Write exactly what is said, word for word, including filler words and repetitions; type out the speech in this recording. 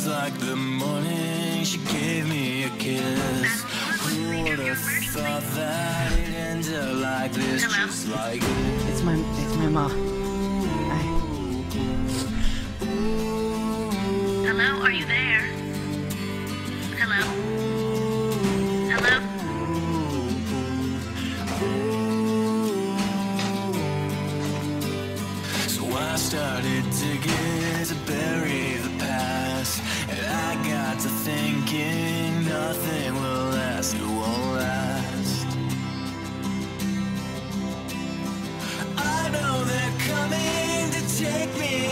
was like the morning she gave me a kiss. Who would have thought that it ended like this? Hello? Just like this. It's my, it's my ma. I... Hello, are you there? Hello? Hello? So I started digging to bury the past, and I got to thinking nothing will last, it won't last. I know they're coming to take me